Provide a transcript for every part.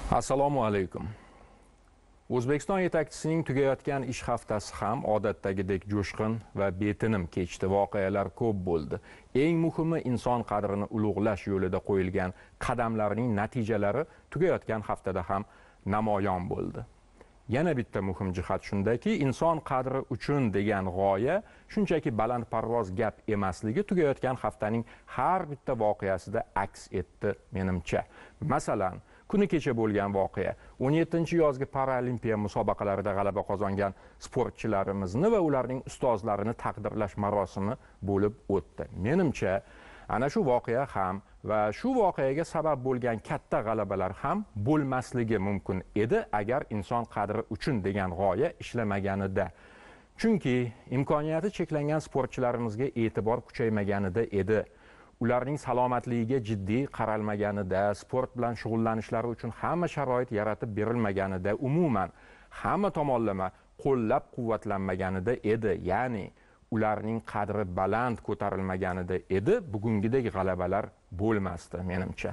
Assalomu alaykum. O'zbekiston yetakchisining tugayotgan ish haftasi ham odatdagidek jo'shqin va betinim kechdi. Voqealar ko'p bo'ldi. Eng muhimi inson qadrini ulug'lash yo'lida qo'yilgan qadamlarning natijalari tugayotgan haftada ham namoyon bo'ldi. Yana bitta muhim jihat shundaki, inson qadri uchun degan g'oya shunchaki balandparvoz gap emasligi tugayotgan haftaning har bitta voqeasida aks etdi menimcha. Masalan, kuni kecha bo'lgan voqea 17-yozgi paralimpiya musobaqalarida g'alaba qozongan sportchilarimizni va ularning ustozlarini taqdirlash marosimi bo'lib o'tdi. Menimcha, ana shu voqea ham va shu voqeaga sabab bo'lgan katta g'alabalar ham bo'lmasligi mumkin edi agar inson qadri uchun degan g'oya ishlamaganida. Chunki imkoniyati cheklangan sportchilarimizga e'tibor kuchaymaganida edi. Ularning salomatligiga jiddiy qaralmaganida, sport bilan shug'ullanishlari uchun hamma sharoit yaratib berilmaganida, umuman hamma tomonlama qo'llab-quvvatlanmaganida edi. Ya'ni ularning qadri baland ko'tarilmaganida edi, bugungidek g'alabalar bo'lmasdi menimcha.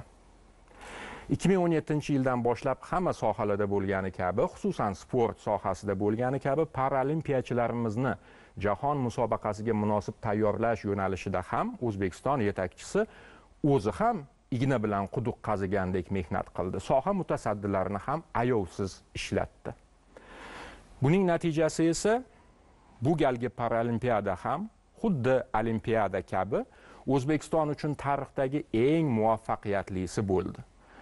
2017-yildan boshlab hamma sohalarda bo'lgani kabi, xususan sport sohasida bo'lgani kabi paralimpiyachilarimizni jahon musobaqasiga munosib tayyorlash yo'nalishida ham O'zbekiston yetakchisi o'zi ham igna bilan quduq qazigandek mehnat qildi. Soha mutasaddilarini ham ayovsiz ishlatdi. Buning natijasi esa bu galgi paralimpiyada ham xuddi olimpiada kabi O'zbekiston uchun tarixdagi eng muvaffaqiyatlisi bo'ldi.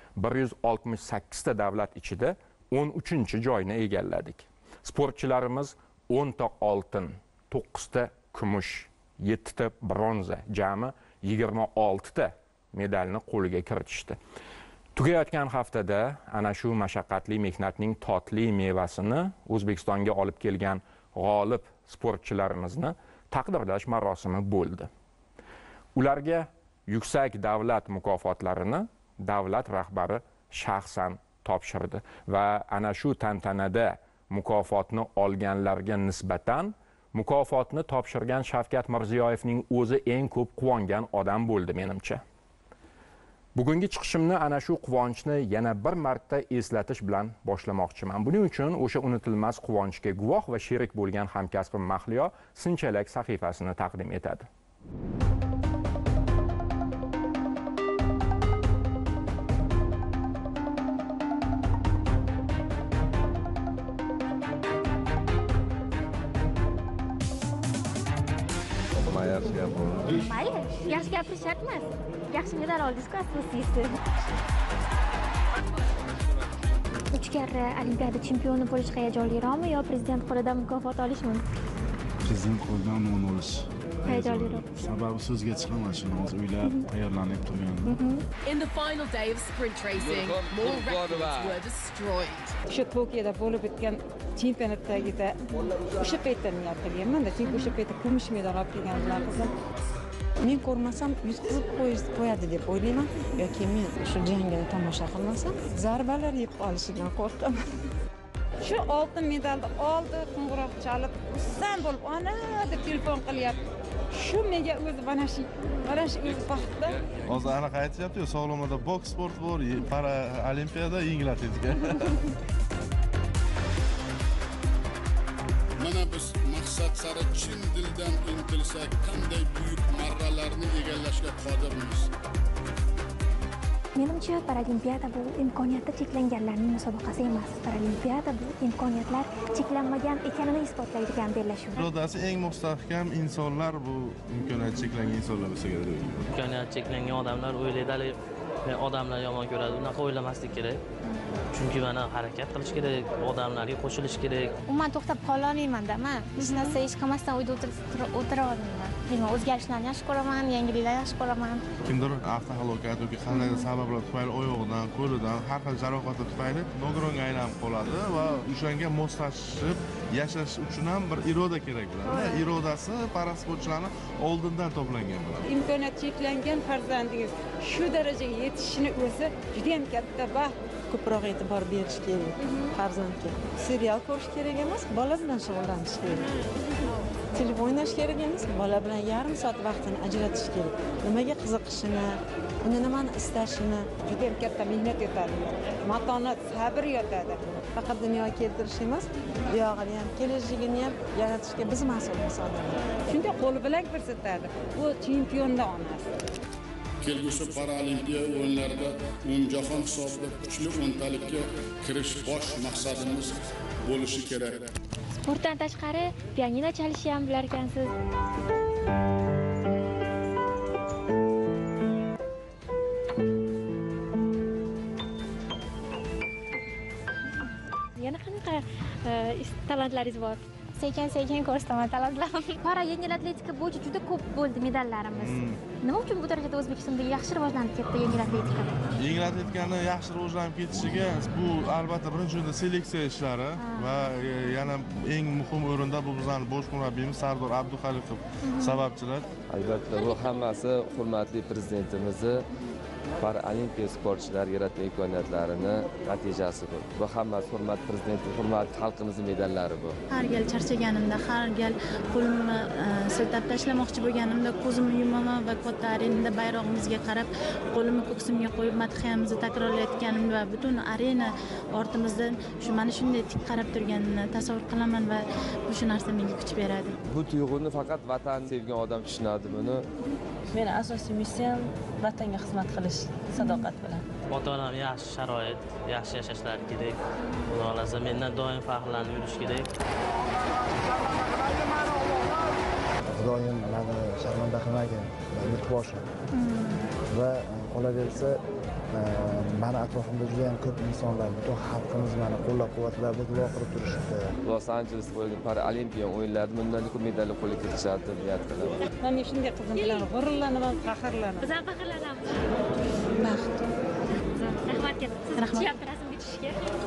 168 ta davlat ichida 13-joyni egalladik. Sportchilarimiz 10 ta oltin, 9 ta kumush, 7 ta bronza, jami 26 ta medalni qo'lga kiritishdi. Tugayotgan haftada ana shu mashaqqatli mehnatning totli mevasini O'zbekistonga olib kelgan g'olib sportchilarimizni taqdirlash marosimi bo'ldi. Ularga yuksak davlat mukofotlarini davlat rahbari shaxsan topshirdi va ana shu tantanada mukofotni olganlarga nisbatan mukofotni topshirgan Shavkat Mirziyoyevning o'zi eng ko'p quvongan odam bo'ldi menimcha. Bugungi chiqishimni ana shu quvonchni yana bir marta eslatish bilan boshlamoqchiman. Buning uchun o'sha unutilmas quvonchga guvoh va sherik bo'lgan hamkasbim Mahliyo Sinchalak sahifasini taqdim etadi. Mayli, yaxshi gapirish shart emas. Yaxshi medal oldingiz-ku asosiysi. 3 karra olimpiada chempioni bo'lish hayajonliroqmi yo prezident qo'lidan mukofot olishmi? Prezident qo'lidan unvon olish. Hayajonliroq. Sababi so'zga chiqaman, shunimiz o'ylab tayyorlanib turgandim. In the final day of sprint racing, more records were destroyed. Shu Tokioda bo'lib o'tgan chempionatdagida o'sha paytda niyat qilganman-da, chunki o'sha paytda kumush medal olib kelganlar qizim. Men ko'rmasam yutqizib qo'yadi deb o'ylayman yoki men shu jangni tomosha qilmasam zarbalar yeb qolishidan qo'rqaman. Shu oltin medalni oldi, qo'ng'iroq chalib, "Xursand bo'lib, ona" deb telefon qilyapti. Shu menga o'zi mana shu o'zi baxtda. Hozir aniq aytishyapti-ku, sog'lomada boks sport bor, para olimpiyada yengil atletika. Mana biz maqsad sari chin dildan intilsak, qanday buyuk marralarni egallashga qodirmiz. Menimcha paralimpiada bu imkoniyati cheklanganlarning musobaqasi emas. Paralimpiada bu imkoniyatlar cheklanmagan ekanini isbotlaydigan bellashuv. Irodasi eng mustahkam insonlar bu imkoniyati cheklangan insonlar bo'lsa kerak. Imkoniyati cheklangan odamlar o'ylaydi, odamlar yomon ko'radi. Unaqa o'ylamaslik kerak. Chunki mana harakat qilish kerak, odamlarga qo'shilish kerak. Umuman to'xtab qola olmayman-da, men hech narsa ish qilmasdan uyda o'tira olmayman. Men o'zgarishlarni yaxshi ko'raman, yangiliklarni yaxshi ko'raman. Kimdir avtohalokat yoki qandaydir sabablar tufayli oyog'idan, qo'lidan, har xil jarohatlar tufayli nogironga aylanib qoladi va o'shanga moslashib yashash uchun ham bir iroda kerak bo'ladi. Irodasi parasportchilarni oldindan to'plangan bo'ladi. Imkoniyat cheklangan farzandingiz shu darajaga yetishini o'zi juda ham katta baxt. Ko'proq e'tibor berish kerak farzandga. Serial ko'rish kerak emas, bola bilan shug'ullanish kerak. Telefon o'ynash kerak emas, bola bilan yarim soat vaqtini ajratish kerak. Nimaga qiziqishini, uni nimani istashini juda ham katta mehnat yotadi, matonat, sabr yotadi. faqat dunyoga keltirish emas, buyog'ini ham kelajagini ham yaratishga biz mas'ulmiz odamlar. Shunday qo'li bilan ko'rsatadi. Bu chempionda onasi. Kelgusi Paralimpiya o'yinlarida umumjahon hisobida kuchli o'ntalikka kirish bosh maqsadimiz bo'lishi kerak. Sportdan tashqari pianino chalishni ham bilar ekansiz. Yana qanaqa talantlaringiz bor? Sekin ko'rsataman talantlarimni. Para yengil atletika bo'yicha juda ko'p bo'ldi medallarimiz. Nima uchun bu darajada O'zbekistonda yaxshi rivojlanib ketdi yengil atletika? Yengil atletikani yaxshi rivojlanib ketishiga bu albatta birinchi o'rinda seleksiya ishlari va yana eng muhim o'rinda bu bizning bosh murabbiyimiz Sardor Abduxoliqov sababchilar. Albatta bu hammasi hurmatli prezidentimizni Paralimpiya sportchilari yaratgan imkoniyatlarini natijasi bu. Bu hammasi hurmat prezident, hurmat xalqimizning medallari bu. Har gal charchaganimda, har gal qo'limni siltab tashlamoqchi bo'lganimda ko'zimni yumaman va katta arenada bayrog'imizga qarab, qo'limni ko'ksimga qo'yib madhiyamizni takrorlayotganimda va butun arena ortimizdan mana shunday tik qarab turganini tasavvur qilaman va shu narsa menga kuch beradi. Bu tuyg'uni faqat vatan sevgan odam tushunadi buni. Meni asosiy missiyam vatanga xizmat qilish, sadoqat bilan. Ota-onam yaxshi sharoit, yaxshi yashashlari kerak. Xudo xolasa mendan doim faxrlanib yurish kerak. Xudoyim meni sharmanda qilmagan, yurtboshi. Va qolaversa, meni atrofimda juda ham ko'p insonlar, butun xalqimiz meni qo'llab-quvvatlab, duo qilib turishibdi. Los Angeles bo'lgan Paralimpiya o'yinlarida bundan ko'p medallar qo'lga kiritishadi deb niyat qilaman. Men shunday qizim bilan g'ururlanaman, faxrlanaman. Biz ham faxrlanamiz. Baxt. Rahmat katta. Siz chiyapti rasmga tushishga.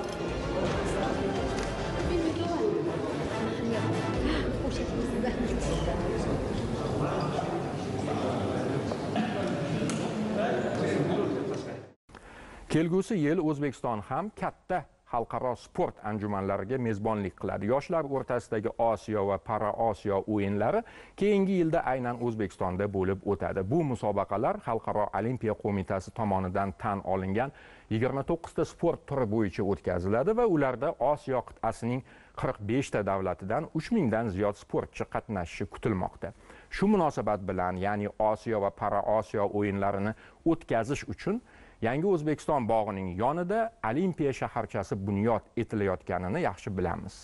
Kelgusi yil O'zbekiston ham katta xalqaro sport anjumanlariga mezbonlik qiladi. Yoshlar o'rtasidagi Osiyo va Para-Osiyo o'yinlari keyingi yilda aynan O'zbekistonda bo'lib o'tadi. Bu musobaqalar Xalqaro Olimpiya qo'mitasi tomonidan tan olingan 29 ta sport turi bo'yicha o'tkaziladi va ularda Osiyo qit'asining 45 ta davlatidan 3000 dan ziyod sportchi qatnashishi kutilmoqda. Shu munosabat bilan, ya'ni Osiyo va Para-Osiyo o'yinlarini o'tkazish uchun Yangi O'zbekiston bog'ining yonida Olimpiya shaharchasi bunyod etilayotganini yaxshi bilamiz.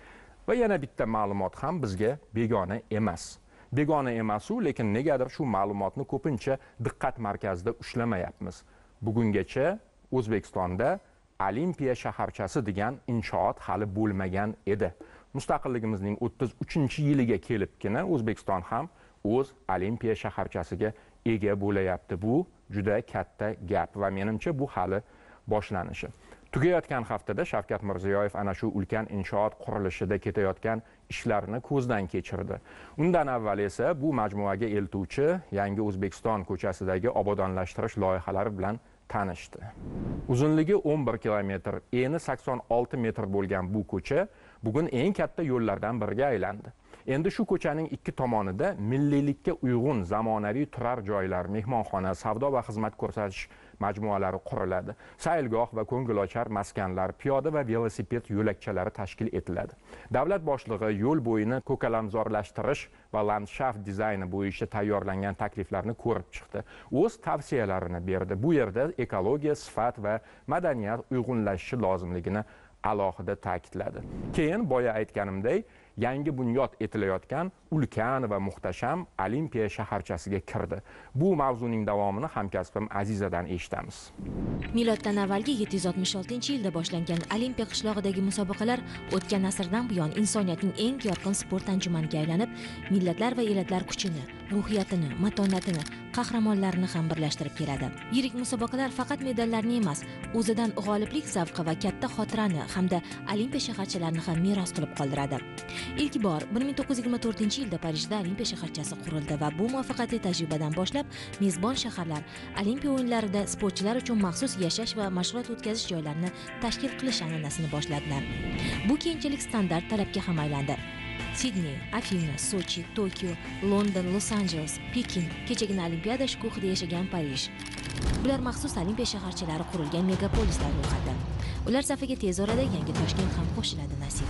Va yana bitta ma'lumot ham bizga begona emas. Begona emas-u, lekin negadir shu ma'lumotni ko'pincha diqqat markazida ushlamayapmiz. Bugungacha O'zbekistonda Olimpiya shaharchasi degan inshoot hali bo'lmagan edi. Mustaqilligimizning 33-yiliga kelibgina O'zbekiston ham o'z Olimpiya shaharchasiga ega bo'layapti. Bu juda katta gap va menimcha bu hali boshlanishi. Tugayotgan haftada Shavkat Mirziyoyev ana shu ulkan inshoot qurilishida ketayotgan ishlarni ko'zdan kechirdi. Undan avval esa bu majmuaga eltuvchi Yangi O'zbekiston ko'chasidagi obodonlashtirish loyihalari bilan tanishdi. Uzunligi 11 kilometr, eni 86 metr bo'lgan bu ko'cha bugun eng katta yo'llardan biriga aylandi. Endi shu ko'chaning ikki tomonida milliylikka uyg'un zamonaviy turar joylar, mehmonxona, savdo va xizmat ko'rsatish majmualari quriladi. Saylgoh va ko'ngilochar maskanlar, piyoda va velosiped yo'lakchalari tashkil etiladi. Davlat boshlig'i yo'l bo'yini ko'kalamzorlashtirish va landshaft dizayni bo'yicha tayyorlangan takliflarni ko'rib chiqdi. O'z tavsiyalarini berdi. Bu yerda ekologiya, sifat va madaniyat uyg'unlashishi lozimligini alohida ta'kidladi. Keyin boya aytganimdek, yangi bunyod etilayotgan ulkan va muhtasham Olimpiya shaharchasiga kirdi. Bu mavzuning davomini hamkasbim Azizadan eshitamiz. Miloddan avvalgi 766-yilda boshlangan Olimpiya qishlog'idagi musobaqalar o'tgan asrdan buyon insoniyatning eng yorqin sport anjumaniga aylanib, millatlar va elatlar kuchini, ruhiyatini, matonatini, qahramonlarini ham birlashtirib keladi. Yirik musobaqalar faqat medallarni emas, o'zidan g'oliblik zavqi va katta xotirani hamda Olimpiya shaharchalarini ham meros qilib qoldiradi. Ilk bor 1924-yilda Parijda Olimpiya shaharchasi qurildi va bu muvaffaqiyatli tajribadan boshlab mezbon shaharlar Olimpiya o'yinlarida sportchilar uchun maxsus yashash va mashg'ulot o'tkazish joylarini tashkil qilish an'anasini boshladilar. Bu keyinchalik standart talabga ham aylandi. Sidney, Afina, Sochi, Tokio, London, Los-Anjeles, Pekin, kechagina Olimpiada shukuhida yashagan Parij. Bular maxsus olimpiya shaharchalari qurilgan megapolislar ro'yxati. Ular safiga tez orada yangi Toshkent ham qo'shiladi nasib.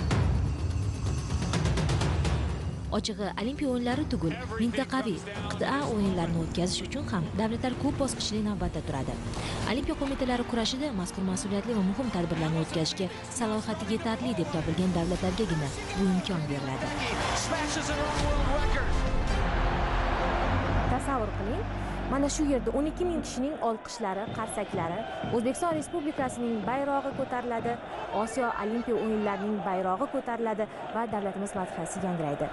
Ochig'i, Olimpiya o'yinlari tugul, mintaqaviy qit'a o'yinlarini o'tkazish uchun ham davlatlar ko'p bosqichli navbatda turadi. Olimpiya qo'mitalari kurashida mazkur mas'uliyatli va muhim tadbirlarni o'tkazishga salohiyati yetarli deb topilgan davlatlargagina bu imkon beriladi. Tasavvur qiling, mana shu yerda 12 ming kishining olqishlari, qarsaklari, O'zbekiston Respublikasining bayrog'i ko'tariladi, Osiyo Olimpiya o'yinlarining bayrog'i ko'tariladi va davlatimiz madhiyasi yangraydi.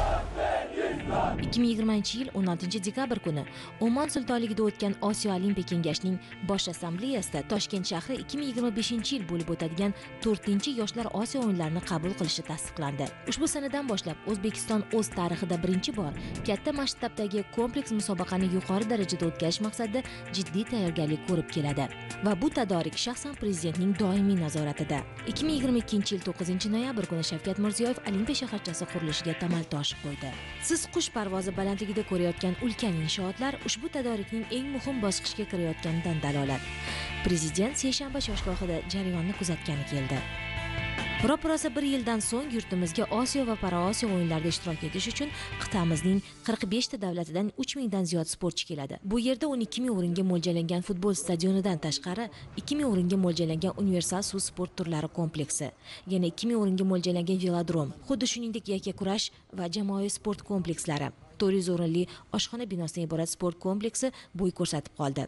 2020-yil 16-dekabr kuni O'mon sultonligida o'tgan Osiyo Olimpiya kengashining bosh assambleyasida Toshkent shahri 2025-yil bo'lib o'tadigan 4-yoshlar Osiyo o'yinlarini qabul qilishi tasdiqlandi. Ushbu sanadan boshlab O'zbekiston o'z tarixida birinchi bor katta masshtabdagi kompleks musobaqani yuqori darajada o'tkazish maqsadida jiddiy tayyorgarlik ko'rib keladi va bu tadarik shaxsan prezidentning doimiy nazoratida. 2022-yil 9-noyabr kuni Shavkat Mirziyoyev Olimpiya shaharchasi qurilishiga tamal toshi qo'ydi. Siz qush parvozi balandligida ko'rayotgan ulkan inshootlar ushbu tadorikning eng muhim bosqichga kirayotganidan dalolat. Prezident seshanba choshgohida jarayonni kuzatgani keldi. Ro'paraso 1 yildan so'ng yurtimizga Osiyo va Paraosiyo o'yinlarida ishtirok etish uchun qit'amizning 45 ta davlatidan 3000 dan ziyod sportchi keladi. Bu yerda 12000 o'ringa mo'ljallangan futbol stadionidan tashqari 2000 o'ringa mo'ljallangan universal suv sport turlari kompleksi, yana 2000 o'ringa mo'ljallangan velodrom, xuddi shuningdek yakkakurash va jamoaviy sport komplekslari, 400 o'rinli oshxona binosidan iborat sport kompleksi bo'y ko'rsatib qoldi.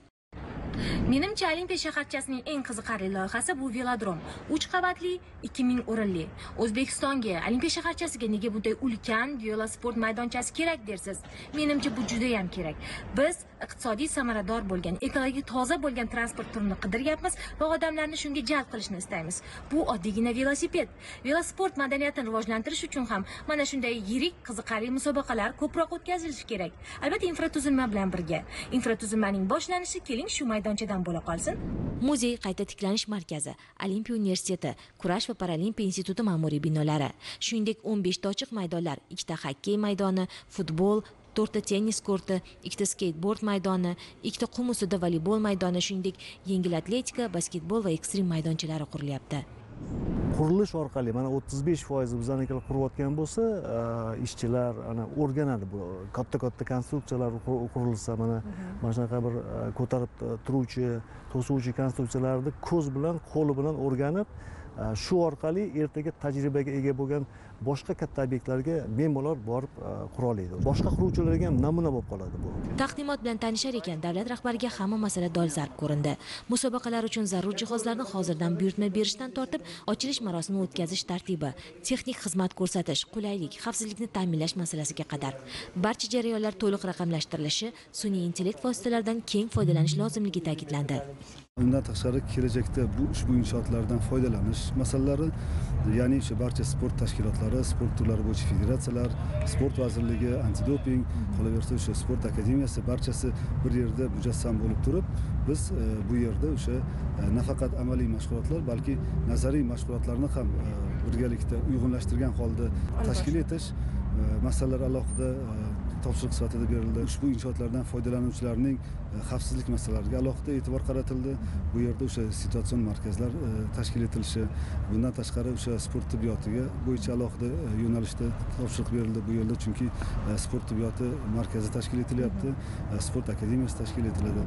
Menimcha Olimpiya shaharchasining eng qiziqarli loyihasi bu velodrom. 3 qavatli, 2000 o'rinli. O'zbekistonga, Olimpiya shaharchasiga nega bunday ulkan velosport maydonchasi kerak dersiz? Menimcha bu juda ham kerak. Biz iqtisodiy samarador bo'lgan, ekologik toza bo'lgan transport turini qidiryapmiz va odamlarni shunga jalb qilishni istaymiz. Bu oddiygina velosiped. Velosport madaniyatini rivojlantirish uchun ham mana shunday yirik, qiziqarli musobaqalar ko'proq o'tkazilishi kerak. Albatta, infratuzilma bilan birga. Infratuzilmaning boshlanishi keling shu maydonchadan bo'la qolsin. Muzey, qayta tiklanish markazi, Olimpiya universiteti, Kurash va Paralimpiya instituti ma'muriy binolari, shuningdek 15 ta ochiq maydonlar, 2 ta xokkey maydoni, futbol, 4 ta tennis korti, 2 ta skateboard maydoni, 2 ta qum ustida voleybol maydoni, shuningdek yengil atletika, basketbol va ekstrem maydonchalari qurilyapti. Qurilish orqali mana 35% bizanikilar qurayotgan bo'lsa, ishchilar ana o'rganadi bu katta konstruksiyalar qurilsa, mana shunaqa bir ko'tarib turuvchi, to'suvchi konstruksiyalarni ko'z bilan, qo'li bilan o'rganib, shu orqali ertaga tajribaga ega bo'lgan boshqa katta obyektlarga bemalol borib qura oladi. Boshqa quruvchilarga ham namuna bo'lib qoladi bu. Taqdimot bilan tanishar ekan davlat rahbariga hamma masala dolzarb ko'rindi. Musobaqalar uchun zarur jihozlarni hozirdan buyurtma berishdan tortib, ochilish marosimini o'tkazish tartibi, texnik xizmat ko'rsatish, qulaylik, xavfsizlikni ta'minlash masalasiga qadar barcha jarayonlar to'liq raqamlashtirilishi, sun'iy intellekt vositalaridan keng foydalanish lozimligi ta'kidlandi. Undan tashqari kelajakda bu ushbu inshootlardan foydalanish masalalari, ya'ni o'sha barcha sport tashkilotlari, sport turlari bo'yicha federatsiyalar, sport vazirligi, antidoping, qolaversa o'sha sport akademiyasi barchasi bir yerda mujassam bo'lib turib, biz bu yerda o'sha nafaqat amaliy mashg'ulotlar, balki nazariy mashg'ulotlarni ham birgalikda uyg'unlashtirgan holda tashkil etish masalalar alohida topshiriq sifatida berildi. Ushbu inshootlardan foydalanuvchilarning xavfsizlik masalalariga alohida e'tibor qaratildi. Bu yerda o'sha situatsion markazlar tashkil etilishi, bundan tashqari o'sha sport tibbiyotiga bo'yicha alohida yo'nalishda topshiriq berildi bu yo'lda, chunki sport tibbiyoti markazi tashkil etilyapti, sport akademiyasi tashkil etiladi.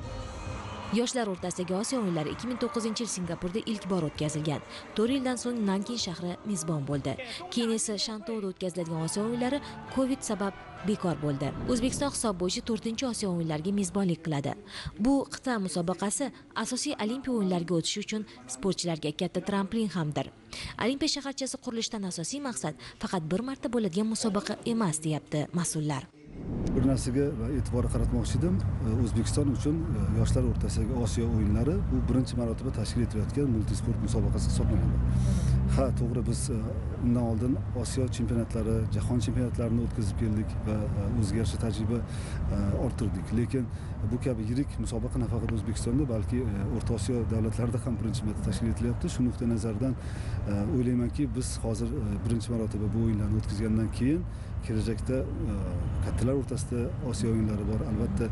Yoshlar o'rtasidagi Osiyo o'yinlari 2009-yil Singapurda ilk bor o'tkazilgan. 4 yildan so'ng Nankin shahri mezbon bo'ldi. Keyin esa Shantouda o'tkaziladigan Osiyo o'yinlari Covid sabab bekor bo'ldi. O'zbekiston hisob bo'yicha 4-Osiyo o'yinlariga mezbonlik qiladi. Bu qit'a musobaqasi asosiy Olimpiya o'yinlariga o'tish uchun sportchilarga katta tramplin hamdir. Olimpiya shaharchasi qurilishidan asosiy maqsad faqat bir marta bo'ladigan musobaqa emas, deyapti mas'ullar. bir narsaga e'tibor qaratmoqchi edim. O'zbekiston uchun yoshlar o'rtasidagi Osiyo o'yinlari bu birinchi marotaba tashkil etilayotgan multisport musobaqasi hisoblanadi. Ha, to'g'ri, biz undan oldin Osiyo chempionatlari, jahon chempionatlarini o'tkazib keldik va o'ziga yarasha tajriba orttirdik. Lekin bu kabi yirik musobaqa nafaqat O'zbekistonda, balki O'rta Osiyo davlatlarida ham birinchi marta tashkil etilyapti. Shu nuqtai nazardan o'ylaymanki, biz hozir birinchi marotaba bu o'yinlarni o'tkazgandan keyin kelajakda kattalar o'rtasida Osiyo o'yinlari bor. Albatta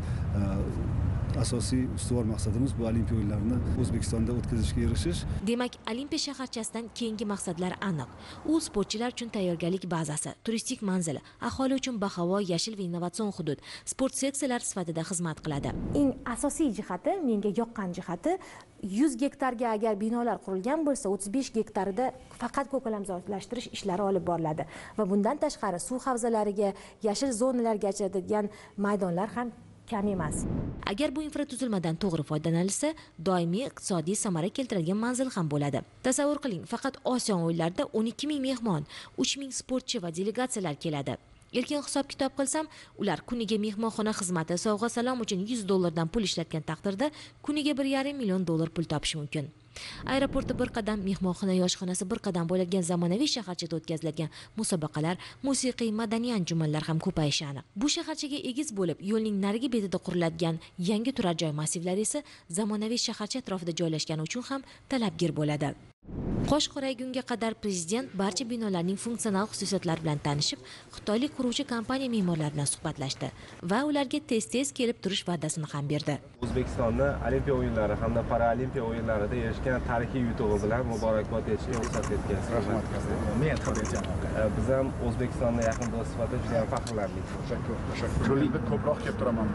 asosiy ustuvor maqsadimiz bu Olimpiya o'yinlarini O'zbekistonda o'tkazishga erishish. Demak, Olimpiya shaharchasidan keyingi maqsadlar aniq. U sportchilar uchun tayyorgarlik bazasi, turistik manzili, aholi uchun bahavo, yashil va innovatsion hudud, sport seksiyalari sifatida xizmat qiladi. Eng asosiy jihati, menga yoqqan jihati, 100 gektarga agar binolar qurilgan bo'lsa, 35 gektarida faqat ko'kalamzorlashtirish ishlari olib boriladi va bundan tashqari suv havzalariga, yashil zonalarga ajratilgan maydonlar ham kam emas. Agar bu infratuzilmadan to'g'ri foydalanilsa, doimiy iqtisodiy samara keltiradigan manzil ham bo'ladi. Tasavvur qiling, faqat Osiyo o'yinlarida 12 ming mehmon, 3 ming sportchi va delegatsiyalar keladi. Erkin hisob-kitob qilsam, ular kuniga mehmonxona xizmati, sovg'a-salom uchun $100 pul ishlatgan taqdirda kuniga $1,5 million pul topish mumkin. Aeroportda bir qadam, mehmonxona yoshxonasi bir qadam bo'ladigan zamonaviy shaharchada o'tkaziladigan musobaqalar, musiqiy, madaniy anjumanlar ham ko'payishi aniq. Bu shaharchaga egiz bo'lib, yo'lning narigi betida quriladigan yangi turar joy massivlari esa zamonaviy shaharcha atrofida joylashgani uchun ham talabgir bo'ladi. Qosh qoraygunga qadar prezident barcha binolarning funksional xususiyatlari bilan tanishib, xitoylik quruvchi kompaniya me'morlari bilan suhbatlashdi va ularga tez-tez kelib turish va'dasini ham berdi. O'zbekistonni Olimpiya o'yinlari hamda Paralimpiya o'yinlarida erishgan tarixiy yutug'i bilan muborakbod etishga ruxsat etkazdi. Rahmat. Men Biz ham O'zbekistonda yaqin do'st sifatida juda ham faxrlandik. Tashakkur. Ko'proq kelib turaman.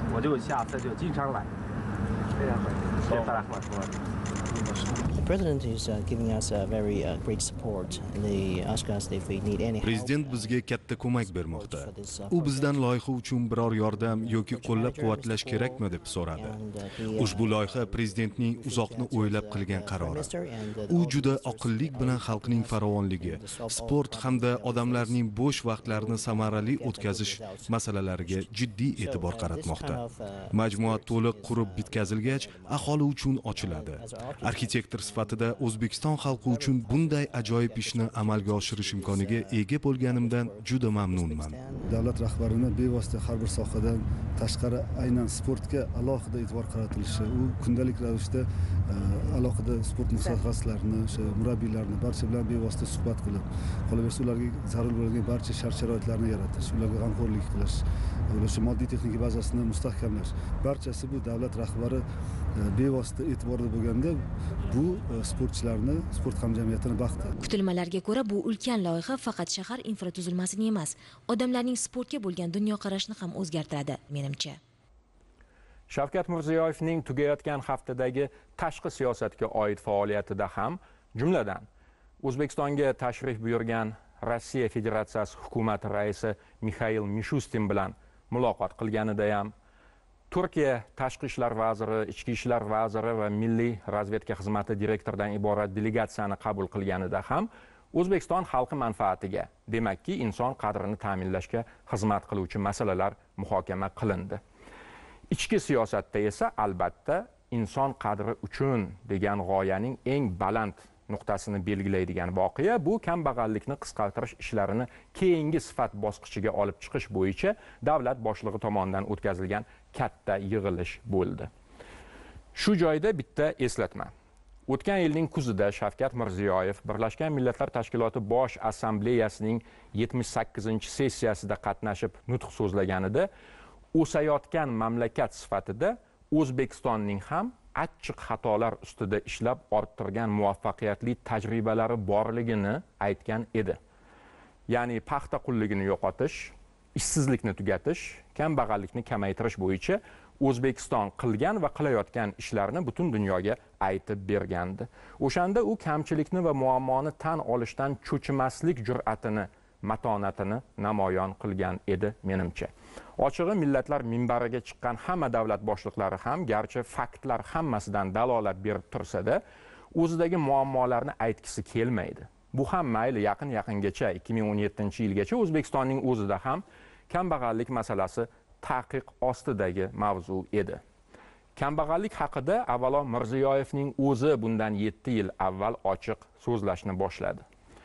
The President is giving us very great support and they ask us if we need any help. Prezident bizga katta ko'mak bermoqda. U bizdan loyiha uchun biror yordam yoki qo'llab-quvvatlash kerakmi deb so'radi. Ushbu loyiha prezidentning uzoqni o'ylab qilgan qarori. U juda oqillik bilan xalqning farovonligi, sport hamda odamlarning bo'sh vaqtlarini samarali o'tkazish masalalariga jiddiy e'tibor qaratmoqda. Majmua to'liq qurib bitkazilgach, aholi uchun ochiladi. Arxitektor sifatida O'zbekiston xalqi uchun bunday ajoyib ishni amalga oshirish imkoniga ega bo'lganimdan juda mamnunman. Davlat rahbarini bevosita har bir sohadan tashqari aynan sportga alohida e'tibor qaratilishi, u kundalik ravishda alohida sport mutaxassislarini, murabbiylarni barcha bilan bevosita suhbat qilib, qolaversa ularga zarur bo'lgan barcha shart-sharoitlarni yaratish, ularga g'amxo'rlik qilish, ularga moddiy texnika bazasini mustahkamlash, barchasi bu davlat rahbari bevosita e'tiborda bo'lganda bu sportchilarni, sport hamjamiyatini baxti. Kutilmalarga ko'ra, bu ulkan loyiha faqat shahar infratuzilmasini emas, odamlarning sportga bo'lgan dunyoqarashini ham o'zgartiradi, menimcha. Shavkat Mirziyoyevning tugayotgan haftadagi tashqi siyosatga oid faoliyatida ham, jumladan O'zbekistonga tashrif buyurgan Rossiya Federatsiyasi hukumat raisi Mixail Mishustin bilan muloqot qilganida ham, Turkiya tashqi ishlar vaziri, ichki ishlar vaziri va milliy razvedka xizmati direktoridan iborat delegatsiyani qabul qilganida ham O'zbekiston xalqi manfaatiga, demakki inson qadrini ta'minlashga xizmat qiluvchi masalalar muhokama qilindi. Ichki siyosatda esa albatta inson qadri uchun degan g'oyaning eng baland nuqtasini belgilaydigan voqea bu kambag'allikni qisqartirish ishlarini keyingi sifat bosqichiga olib chiqish bo'yicha davlat boshlig'i tomonidan o'tkazilgan katta yig'ilish bo'ldi. Shu joyda bitta eslatma. O'tgan yilning kuzida Shavkat Mirziyoyev Birlashgan Millatlar Tashkiloti Bosh Assambleyasining 78-sessiyasida qatnashib nutq so'zlaganida o'sayotgan mamlakat sifatida O'zbekistonning ham achchiq xatolar ustida ishlab orttirgan muvaffaqiyatli tajribalari borligini aytgan edi. Ya'ni paxta qulligini yo'qotish, ishsizlikni tugatish, kambag'allikni kamaytirish bo'yicha O'zbekiston qilgan va qilayotgan ishlarni butun dunyoga aytib bergandi. O'shanda u kamchilikni va muammoni tan olishdan cho'chimaslik jur'atini, matonatini namoyon qilgan edi menimcha. Ochig'i millatlar minbariga chiqqan hamma davlat boshliqlari ham garchi faktlar hammasidan dalolat berib tursa-da, o'zidagi muammolarni aytgisi kelmaydi. Bu ham mayli yaqingacha 2017-yilgacha O'zbekistonning o'zida ham kambag'allik masalasi taqiq ostidagi mavzu edi. Kambag'allik haqida avvalo Mirziyoyevning o'zi bundan 7 yil avval ochiq so'zlashni boshladi.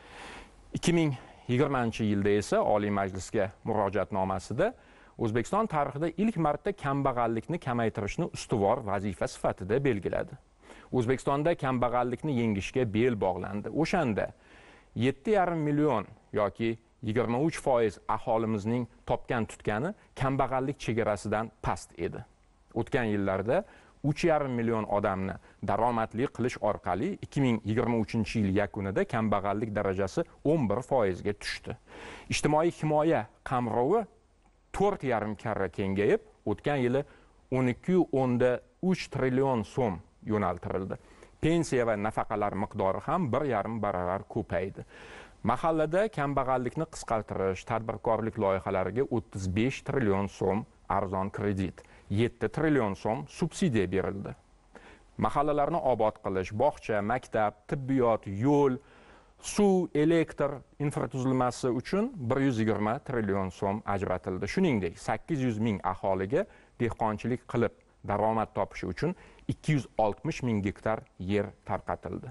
2020-yilda esa Oliy Majlisga murojaatnomasida O'zbekiston tarixida ilk marta kambag'allikni kamaytirishni ustuvor vazifa sifatida belgiladi. O'zbekistonda kambag'allikni yengishga bel bog'landi. O'shanda 7,5 million yoki 23% aholimizning topgan tutgani kambag'allik chegarasidan past edi. O'tgan yillarda 3,5 million odamni daromadli qilish orqali 2023-yil yakunida kambag'allik darajasi 11% ga tushdi. Ijtimoiy himoya qamrovi 4,5 karra kengayib, o'tgan yili 12,3 trillion so'm yo'naltirildi. Pensiya va nafaqalar miqdori ham 1,5 baravar ko'paydi. Mahallada kambag'allikni qisqartirish tadbirkorlik loyihalariga 35 trillion so'm arzon kredit, 7 trillion so'm subsidiya berildi. Mahallalarni obod qilish, bog'cha, maktab, tibbiyot, yo'l, suv, elektr infratuzilmasi uchun 120 trillion so'm ajratildi. Shuningdek, 800 ming aholiga dehqonchilik qilib daromad topishi uchun 260 ming gektar yer tarqatildi.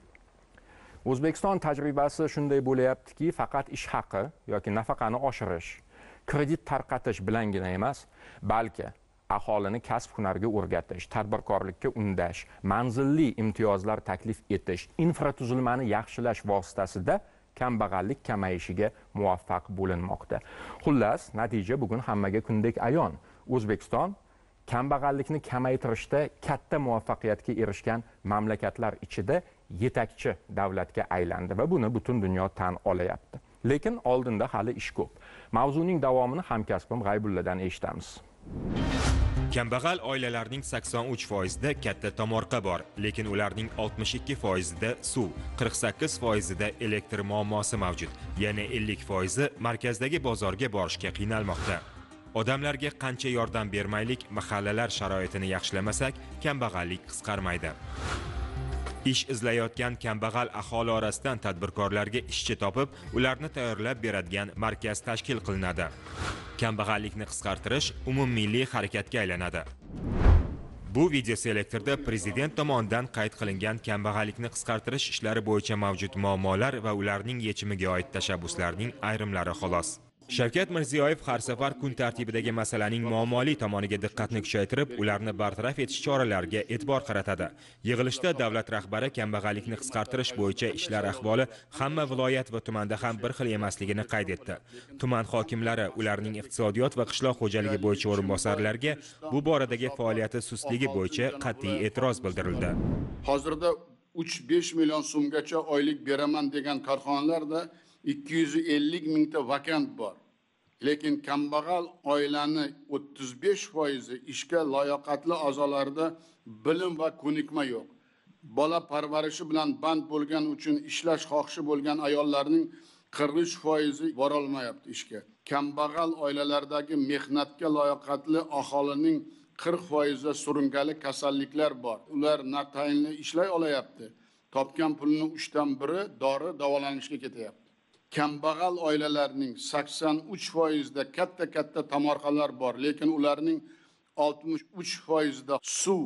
O'zbekiston tajribasi shunday bo'layaptiki, faqat ish haqi yoki nafaqani oshirish, kredit tarqatish bilangina emas, balki aholini kasb-hunarga o'rgatish, tadbirkorlikka undash, manzilli imtiyozlar taklif etish, infratuzilmani yaxshilash vositasida kambag'allik kamayishiga muvaffaq bo'linmoqda. Xullas, natija bugun hammaga kundek ayon. O'zbekiston kambag'allikni kamaytirishda katta muvaffaqiyatga erishgan mamlakatlar ichida yetakchi davlatga aylandi va buni butun dunyo tan olayapti. Lekin oldinda hali ish ko'p. Mavzuning davomini hamkasbim G'aybulladan eshitamiz. Kambag'al oilalarning 83%da katta tomorqa bor, lekin ularning 62%da suv, 48%da elektr muammosi mavjud. Yana 50% markazdagi bozorga borishga qiynalmoqda. Odamlarga qancha yordam bermaylik, mahallalar sharoitini yaxshilamasak, kambag'allik qisqarmaydi. Ish izlayotgan kambag'al aholi orasidan tadbirkorlarga ishchi topib, ularni tayyorlab beradigan markaz tashkil qilinadi. Kambag'allikni qisqartirish umummilliy harakatga aylanadi. Bu videoselektorda prezident tomonidan qayd qilingan kambag'allikni qisqartirish ishlari bo'yicha mavjud muammolar va ularning yechimiga oid tashabbuslarning ayrimlari xolos. Shavkat Mirziyoyev har safar kun tartibidagi masalaning muammoli tomoniga diqqatni kuchaytirib, ularni bartaraf etish choralariga e'tibor qaratadi. Yig'ilishda davlat rahbari kambag'allikni qisqartirish bo'yicha ishlar ahvoli hamma viloyat va tumanda ham bir xil emasligini qayd etdi. Tuman hokimlari ularning iqtisodiyot va qishloq xo'jaligi bo'yicha o'rinbosarlarga bu boradagi faoliyati sustligi bo'yicha qat'iy e'tiroz bildirildi. Hozirda 3-5 million so'mgacha oylik beraman degan korxonalarda 250 mingta vakant bor. Lekin kambag'al oilani 35% ishga layoqatli a'zolarida bilim va ko'nikma yo'q. Bola parvarishi bilan band bo'lgani uchun ishlash xohishi bo'lgan ayollarning 40% bora olmayapti ishga. Kambag'al oilalardagi mehnatga layoqatli aholining 40% surunkali kasalliklar bor. Ular na tayinli ishlay olayapti. Topgan pulning 3dan 1 dori davolanishga ketyapti. Kambag'al oilalarning 83%da katta tomorqalar bor, lekin ularning 63%da suv,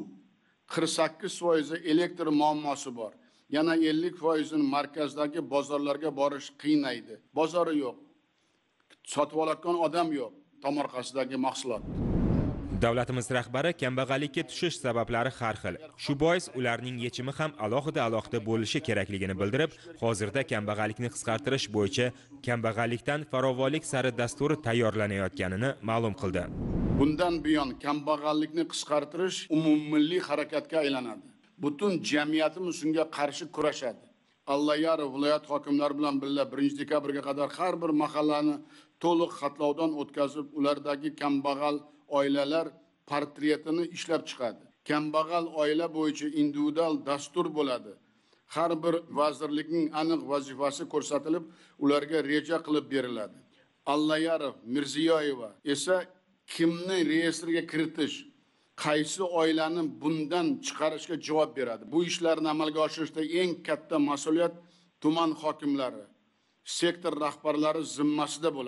48% elektr muammosi bor. Yana 50% markazdagi bozorlarga borish qiynaydi. Bozori yo'q. Sotib oladigan odam yo'q tomorqasidagi mahsulot. Davlatimiz rahbari kambag'allikka tushish sabablari har xil. Shu bois ularning yechimi ham alohida bo'lishi kerakligini bildirib, hozirda kambag'allikni qisqartirish bo'yicha kambag'allikdan farovonlik sari dasturi tayyorlanayotganini ma'lum qildi. Bundan buyon kambag'allikni qisqartirish umummilliy harakatga aylanadi. Butun jamiyatimiz shunga qarshi kurashadi. Allayarov viloyat hokimlari bilan birga 1 dekabrga qadar har bir mahallani to'liq xatlovdan o'tkazib, ulardagi kambag'al oilalar portretini ishlab chiqadi. Kambag'al oila bo'yicha individual dastur bo'ladi. Har bir vazirlikning aniq vazifasi ko'rsatilib, ularga reja qilib beriladi. Allayarov, Mirziyoyeva esa kimni reyestrga kiritish, qaysi oilani bundan chiqarishga javob beradi. Bu ishlarni amalga oshirishda eng katta mas'uliyat tuman hokimlari, sektor rahbarlari zimmasida bo'ladi.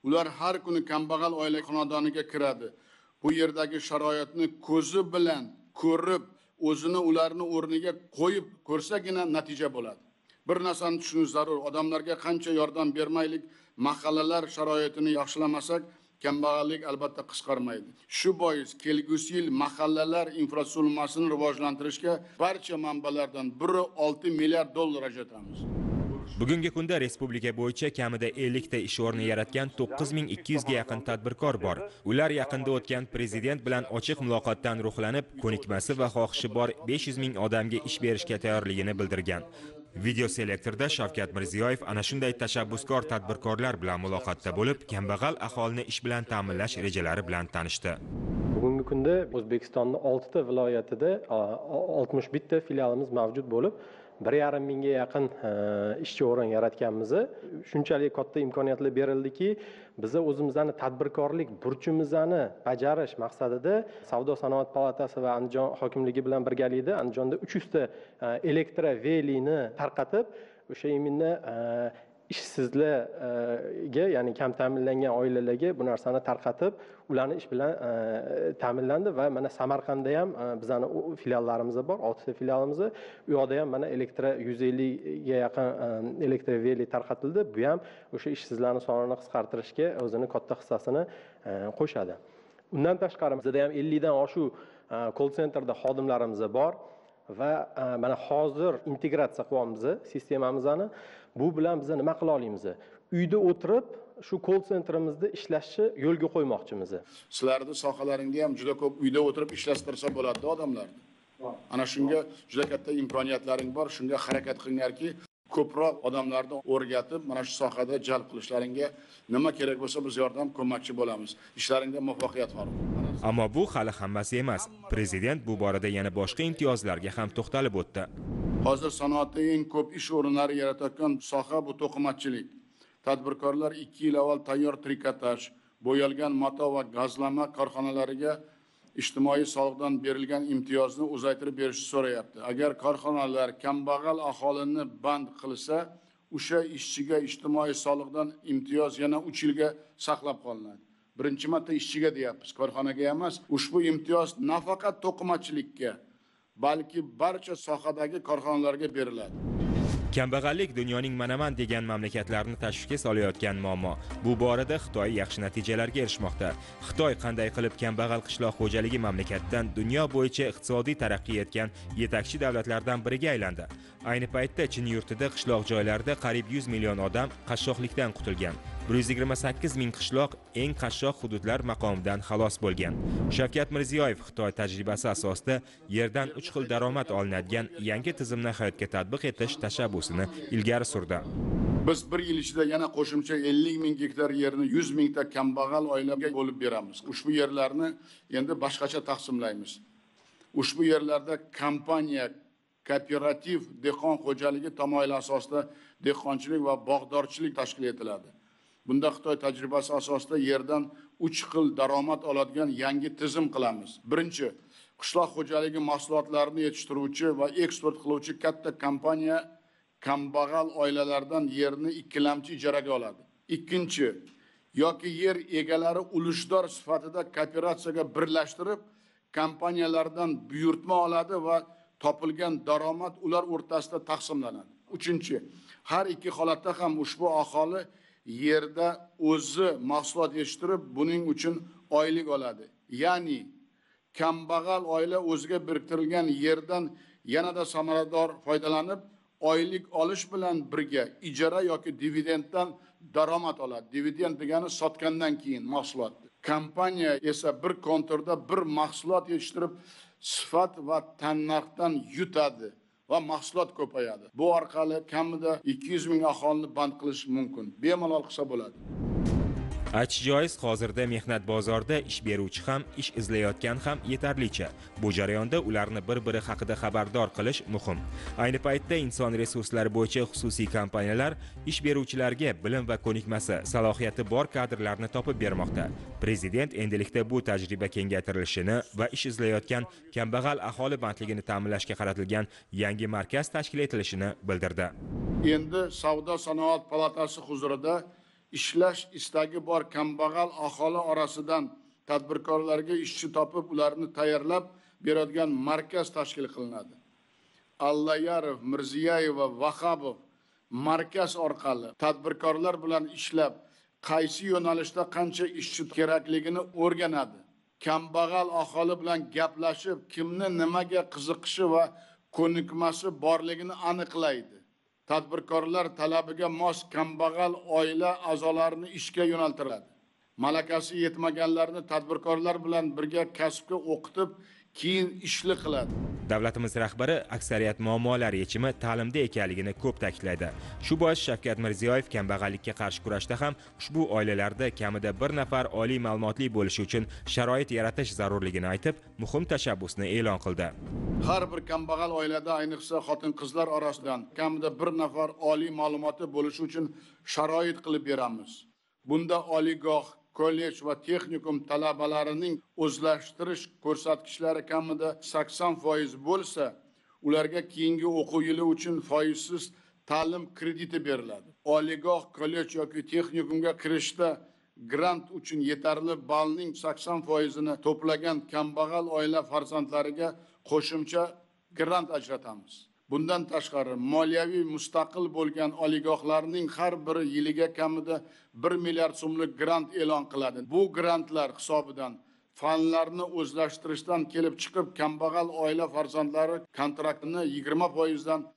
Ular har kuni kambag'al oila xonadoniga kiradi. Bu yerdagi sharoitni ko'zi bilan ko'rib, o'zini ularni o'rniga qo'yib ko'rsagina natija bo'ladi. Bir narsani tushunish zarur. Odamlarga qancha yordam bermaylik, mahallalar sharoitini yaxshilamasak, kambag'allik albatta qisqarmaydi. Shu bois kelgusi yil mahallalar infratuzilmasini rivojlantirishga barcha manbalardan 1.6 milliard dollar ajratamiz. Bugungi kunda respublika bo'yicha kamida 50 ta ish o'rni yaratgan 9200 ga yaqin tadbirkor bor. Ular yaqinda o'tgan prezident bilan ochiq muloqotdan ruhlanib, ko'nikmasi va xohishi bor 500 ming odamga ish berishga tayyorligini bildirgan. Video selektorda Shavkat Mirziyoyev ana shunday tashabbuskor tadbirkorlar bilan muloqotda bo'lib, kambag'al aholini ish bilan ta'minlash rejalari bilan tanishdi. Bugungi kunda O'zbekistonning 6 ta viloyatida 61 ta filialimiz mavjud bo'lib, 1,5 mingga yaqin ishchi o'rin yaratganmiz. Shunchalik katta imkoniyatlar berildiki, biz o'zimizning tadbirkorlik burchimizni bajarish maqsadida Savdo-sanoat palatasi va Andijon hokimligi bilan birgalikda Andijonda 300 ta elektrovelini tarqatib, o'sha iminni ishsizlarga, ya'ni kam ta'minlangan oilalarga bu narsani tarqatib, ularni ish bilan ta'minlandi va mana Samarqandda ham bizning filiallarimiz bor, 6 ta filialimiz. U yoqda ham mana 150 ga yaqin elektroveli tarqatildi. Bu ham o'sha ishsizlarning sonini qisqartirishga o'zining katta hissasini qo'shadi. Undan tashqari bizda ham 50 dan oshiq call centerda xodimlarimiz bor va mana hozir integratsiya qilyapmiz sistemamizni. Bu bilan biz nima qila olamiz? Uyda o'tirib shu call centerimizda ishlashni yo'lga qo'ymoqchimiz. Sizlarning sohalaringda ham juda ko'p uyda o'tirib ishlastirsa bo'ladi odamlarni. Ana shunga juda katta imkoniyatlaring bor. Shunga harakat qilinglarki, ko'proq odamlarni o'rgatib, mana shu sohada jalb qilishlaringga nima kerak bo'lsa biz yordam ko'makchi bo'lamiz. Ishlaringda muvaffaqiyat bor. Ammo bu hali hammasi emas. Prezident bu borada yana boshqa imtiyozlarga ham to'xtalib o'tdi. Hozir sanoatda eng ko'p ish o'rinlari yaratayotgan soha bu to'qimachilik. Tadbirkorlar 2 yil avval tayyor trikotaj, bo'yalgan mato va gazlama korxonalariga ijtimoiy soliqdan berilgan imtiyozni uzaytirib berishni so'rayapti. Agar korxonalar kambag'al aholini band qilsa, o'sha ishchiga ijtimoiy soliqdan imtiyoz yana 3 yilga saqlab qolinadi. Birinchi marta ishchiga deyapmiz, korxonaga emas. Ushbu imtiyoz nafaqat to'qimachilikka, balki barcha sohadagi korxonalarga beriladi. Kambag'allik dunyoning manaman degan mamlakatlarni tashvishga solayotgan muammo. Bu borada Xitoy yaxshi natijalarga erishmoqda. Xitoy qanday qilib kambag'al qishloq xo'jaligi mamlakatdan dunyo bo'yicha iqtisodiy taraqqiy etgan yetakchi davlatlardan biriga aylandi. Ayni paytda Chin yurtida qishloq joylarda qariyb 100 million odam qashshoqlikdan qutulgan. 128 ming qishloq eng qashshoq hududlar maqomidan xalos bo'lgan. Shavkat Mirziyoyev Xitoy tajribasi asosida yerdan 3 xil daromad olinadigan yangi tizimni hayotga tatbiq etish tashabbusini ilgari surdi. Biz bir yil ichida yana qo'shimcha 50 ming gektar yerni 100 mingta kambag'al oilaga bo'lib beramiz. Ushbu yerlarni endi boshqacha taqsimlaymiz. Ushbu yerlarda kompaniya, kooperativ dehqon xo'jaligi tamoyili asosida dehqonchilik va bog'dorchilik tashkil etiladi. Bunda Xitoy tajribasi asosida yerdan 3 xil daromad oladigan yangi tizim qilamiz. Birinchi, qishloq xo'jaligi mahsulotlarini yetishtiruvchi va eksport qiluvchi katta kompaniya kambag'al oilalardan yerni ikkilamchi ijaraga oladi. Ikkinchi, yoki yer egalari ulushdor sifatida kooperatsiyaga birlashtirib, kompaniyalardan buyurtma oladi va topilgan daromad ular o'rtasida taqsimlanadi. Uchinchi, har ikki holatda ham ushbu aholi yerda o'zi mahsulot yetishtirib, buning uchun oylik oladi. Ya'ni kambag'al oila o'ziga biriktirilgan yerdan yanada samarador foydalanib, oylik olish bilan birga ijara yoki dividenddan daromad oladi. Dividend degani sotgandan keyin mahsulot. Kompaniya esa bir kontorda bir mahsulot yetishtirib, sifat va tannarxdan yutadi va mahsulot ko'payadi. Bu orqali kamida 200 ming aholini band qilish mumkin. Bemalol qilsa bo'ladi. Aytish joiz, hozirda mehnat bozorida ish beruvchi ham, ish izlayotgan ham yetarlicha. Bu jarayonda ularni bir-biri haqida xabardor qilish muhim. Ayni paytda inson resurslari bo'yicha xususiy kompaniyalar ish beruvchilarga bilim va ko'nikmasi, salohiyati bor kadrlarni topib bermoqda. Prezident endilikda bu tajriba kengaytirilishini va ish izlayotgan kambag'al aholi bandligini ta'minlashga qaratilgan yangi markaz tashkil etilishini bildirdi. Endi Savdo-sanoat palatasi huzurida ishlash istagi bor kambag'al aholi orasidan tadbirkorlarga ishchi topib, ularni tayyorlab beradigan markaz tashkil qilinadi. Allayarov, Mirziyoyev va Vahobov markaz orqali tadbirkorlar bilan ishlab, qaysi yo'nalishda qancha ishchi kerakligini o'rganadi. Kambag'al aholi bilan gaplashib, kimni nimaga qiziqishi va ko'nikmasi borligini aniqlaydi. Tadbirkorlar talabiga mos kambag'al oila a'zolarini ishga yo'naltiradi. Malakasi yetmaganlarni tadbirkorlar bilan birga kasbga o'qitib, keyin ishli qiladi. Davlatimiz rahbari aksariyat muammolar yechimi ta'limda ekanligini ko'p ta'kidlaydi. Shu bois Shavkat Mirziyoyev kambag'allikka qarshi kurashda ham ushbu oilalarda kamida bir nafar oliy ma'lumotli bo'lishi uchun sharoit yaratish zarurligini aytib, muhim tashabbusni e'lon qildi. Har bir kambag'al oilada, ayniqsa xotin-qizlar orasidan kamida bir nafar oliy ma'lumoti bo'lishi uchun sharoit qilib beramiz. Bunda oliygoh, kollej va texnikum talabalarining o'zlashtirish ko'rsatkichlari kamida 80% bo'lsa, ularga keyingi o'quv yili uchun foizsiz ta'lim krediti beriladi. Oliygoh, kollej yoki texnikumga kirishda grant uchun yetarli ballning 80%ni to'plagan kambag'al oila farzandlariga qo'shimcha grant ajratamiz. Bundan tashqari, moliyaviy mustaqil bo'lgan oliygohlarning har biri yiliga kamida 1 milliard so'mlik grant e'lon qiladi. Bu grantlar hisobidan fanlarni o'zlashtirishdan kelib chiqib, kambag'al oila farzandlari kontraktini 20% dan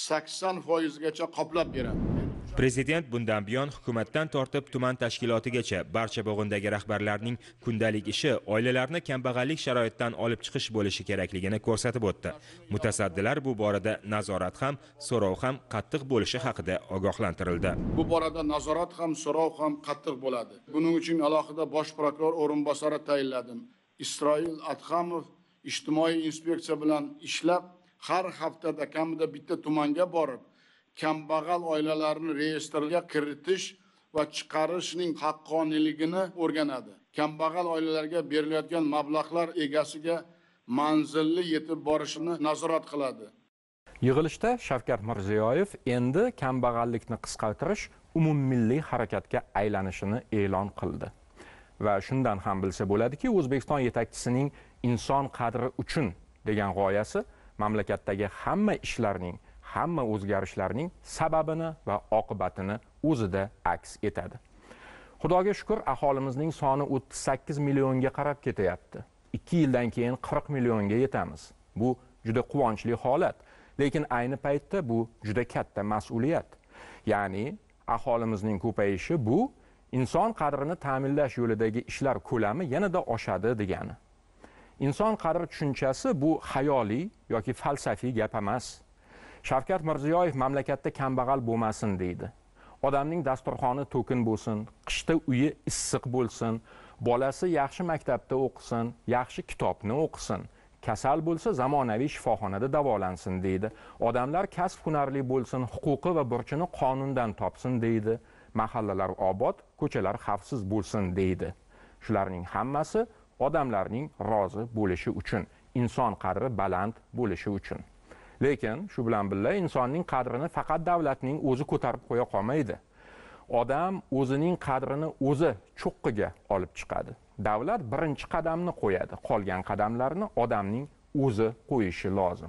80% gacha qoplab beradi. Prezident bundan buyon hukumatdan tortib tuman tashkilotigacha barcha bo'g'indagi rahbarlarning kundalik ishi oilalarni kambag'allik sharoitidan olib chiqish bo'lishi kerakligini ko'rsatib o'tdi. Mutasaddilar bu borada nazorat ham, so'rov ham qattiq bo'lishi haqida ogohlantirildi. Bu borada nazorat ham, so'rov ham qattiq bo'ladi. Buning uchun alohida bosh prokuror o'rinbosari tayinladim. Isroil Adhamov ijtimoiy inspeksiya bilan ishlab, har haftada kamida bitta tumanga borib, kambag'al oilalarni reyestrga kiritish va chiqarishning haqqoniyligini o'rganadi. Kambag'al oilalarga berilayotgan mablag'lar egasiga manzilli yetib borishini nazorat qiladi. Yig'ilishda Shavkat Mirziyoyev endi kambag'allikni qisqartirish umummilliy harakatga aylanishini e'lon qildi. Va shundan ham bilsa bo'ladiki, O'zbekiston yetakchisining inson qadri uchun degan g'oyasi mamlakatdagi hamma ishlarning, hamma o'zgarishlarning sababini va oqibatini o'zida aks etadi. Xudoga shukr, aholimizning soni 38 millionga qarab ketyapti. 2 yildan keyin 40 millionga yetamiz. Bu juda quvonchli holat, lekin ayni paytda bu juda katta mas'uliyat. Ya'ni aholimizning ko'payishi bu inson qadrini ta'minlash yo'lidagi ishlar ko'lami yanada oshadi degani. Inson qadri tushunchasi bu xayoliy yoki falsafiy gap emas. Shavkat Mirziyoyev mamlakatda kambag'al bo'lmasin deydi. Odamning dasturxoni to'kin bo'lsin, qishda uyi issiq bo'lsin, bolasi yaxshi maktabda o'qisin, yaxshi kitobni o'qisin, kasal bo'lsa zamonaviy shifoxonada davolansin deydi. Odamlar kasb hunarli bo'lsin, huquqi va burchini qonundan topsin deydi. Mahallalar obod, ko'chalar xavfsiz bo'lsin deydi. Shularning hammasi odamlarning rozi bo'lishi uchun, inson qadri baland bo'lishi uchun. Lekin shu bilan birga insonning qadrini faqat davlatning o'zi ko'tarib qo'ya qolmaydi. Odam o'zining qadrini o'zi cho'qqiga olib chiqadi. Davlat birinchi qadamni qo'yadi, qolgan qadamlarni odamning o'zi qo'yishi lozim.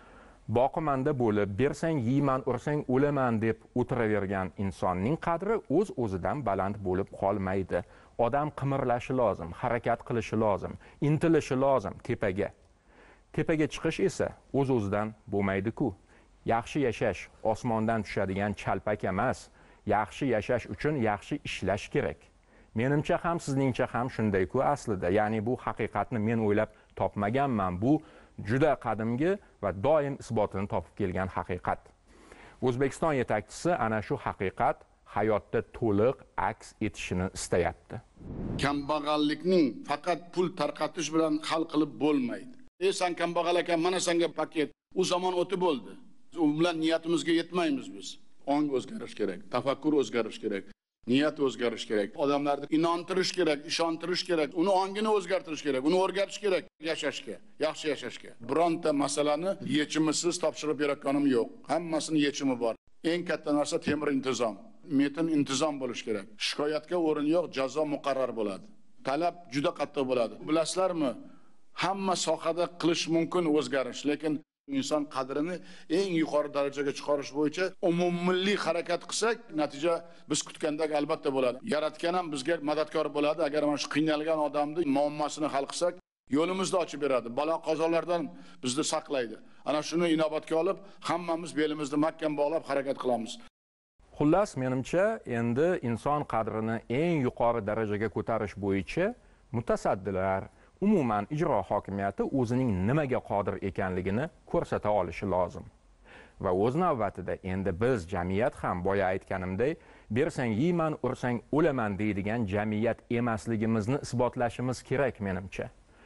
Boqimanda bo'lib, bersang yeyman, ursang o'laman deb o'tiravergan insonning qadri o'z-o'zidan baland bo'lib qolmaydi. Odam qimirlashi lozim, harakat qilishi lozim, intilishi lozim tepaga. Tepaga chiqish esa o'z-o'zidan bo'lmaydi-ku. Yaxshi yashash osmondan tushadigan chalpak emas. Yaxshi yashash uchun yaxshi ishlash kerak. Menimcha ham sizningcha ham shunday-ku aslida. Ya'ni bu haqiqatni men o'ylab topmaganman. Bu juda qadimgi va doim isbotini topib kelgan haqiqat. O'zbekiston yetakchisi ana shu haqiqat hayotda to'liq aks etishini istayapti. Kambag'allikning faqat pul tarqatish bilan hal qilib bo'lmaydi. Sen kambag'al ekan, mana senga paket. U zamon o'tib bo'ldi. U bilan niyatimizga yetmaymiz biz. Ong o'zgarish kerak, tafakkur o'zgarish kerak, niyat o'zgarish kerak. Odamlarni inontirish kerak, ishontirish kerak, uni ongini o'zgartirish kerak, uni o'rgatish kerak yashashga, yaxshi yashashga. Bironta masalani yechimisiz topshirib berayotganim yo'q. Hammasining yechimi bor. Eng katta narsa temir intizom. metin intizom bo'lishi kerak. Shikoyatga o'rin yo'q, jazo muqarrar bo'ladi. Talab juda qattiq bo'ladi. Bilasizlarmi? Hamma sohada qilish mumkin o'zgarish, lekin inson qadrini eng yuqori darajaga chiqarish bo'yicha umummilliy harakat qilsak, natija biz kutgandek albatta bo'ladi. Yaratgan ham bizga madadkor bo'ladi. Agar mana shu qiynalgan odamning muammosini hal qilsak, yo'limizni ochib beradi. Balo qazolardan bizni saqlaydi. Ana shuni inobatga olib, hammamiz belimizni mahkam bog'lab harakat qilamiz. Xullas, menimcha, endi inson qadrini eng yuqori darajaga ko'tarish bo'yicha mutasaddilar, umuman ijro hokimiyati o'zining nimaga qodir ekanligini ko'rsata olishi lozim. Va o'z navbatida endi biz jamiyat ham boya aytganimdek, bersang yeyman, ursang o'laman deydigan jamiyat emasligimizni isbotlashimiz kerak menimcha.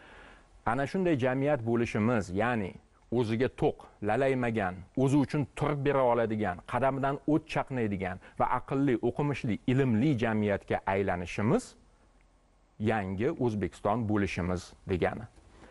Ana shunday jamiyat bo'lishimiz, ya'ni o'ziga to'q, lalaymagan, o'zi uchun turib bera oladigan, qadamidan o't chaqnaydigan va aqlli, o'qimishli, ilmli jamiyatga aylanishimiz yangi O'zbekiston bo'lishimiz degani.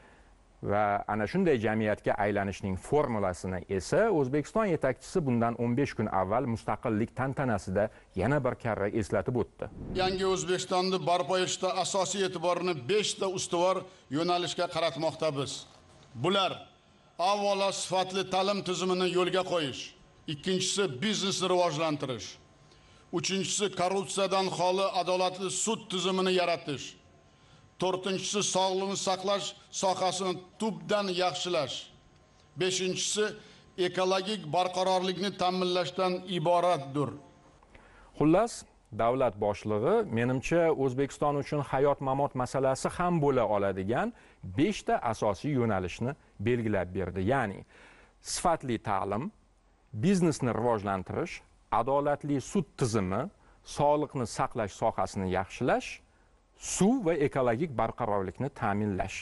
Va ana shunday jamiyatga aylanishning formulasini esa O'zbekiston yetakchisi bundan 15 kun avval mustaqillik tantanasida yana bir karra eslatib o'tdi. Yangi O'zbekistonni barpo etishda asosiy e'tiborni 5 ta ustuvor yo'nalishga qaratmoqda biz. Bular: avvalo sifatli ta'lim tizimini yo'lga qo'yish, ikkinchisi biznesni rivojlantirish, uchinchisi korrupsiyadan xoli adolatli sud tizimini yaratish, to'rtinchisi sog'liqni saqlash sohasini tubdan yaxshilash, beshinchisi ekologik barqarorlikni ta'minlashdan iboratdir. Xullas, davlat boshlig'i menimcha O'zbekiston uchun hayot-mamot masalasi ham bo'la oladigan 5 ta asosiy yo'nalishni belgilab berdi. Ya'ni sifatli ta'lim, biznesni rivojlantirish, adolatli sud tizimi, sog'liqni saqlash sohasini yaxshilash, suv va ekologik barqarorlikni ta'minlash.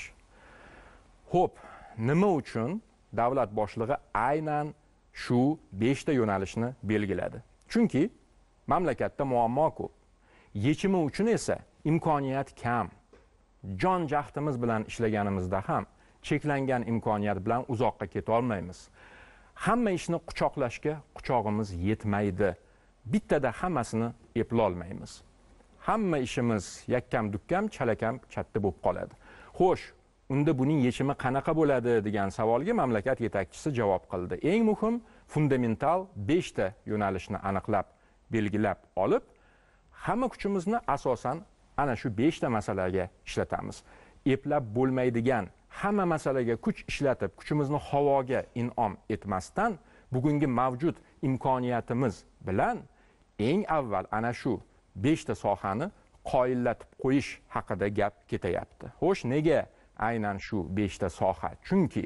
Xo'p, nima uchun davlat boshlig'i aynan shu 5 ta yo'nalishni belgiladi? Chunki mamlakatda muammo ko'p. Yechimi uchun esa imkoniyat kam. Jon jahdimiz bilan ishlaganimizda ham cheklangan imkoniyat bilan uzoqqa keta olmaymiz. Hamma ishni quchoqlashga quchog'imiz yetmaydi. Bittada hammasini eplay olmaymiz. Hamma ishimiz yakkam-dukkam, chalakam katta bo'lib qoladi. Xo'sh, unda buning yechimi qanaqa bo'ladi degan savolga mamlakat yetakchisi javob qildi. Eng muhim, fundamental 5 ta yo'nalishni aniqlab, belgilab olib, hamma kuchimizni asosan ana shu 5 ta masalaga ishlatamiz. Eplab bo'lmaydigan hamma masalaga kuch ishlatib, kuchimizni havoga in'om etmasdan, bugungi mavjud imkoniyatimiz bilan eng avval ana shu 5 ta sohani qoyillatib qo'yish haqida gap ketayapti. Xo'sh, nega aynan shu 5 ta soha? Chunki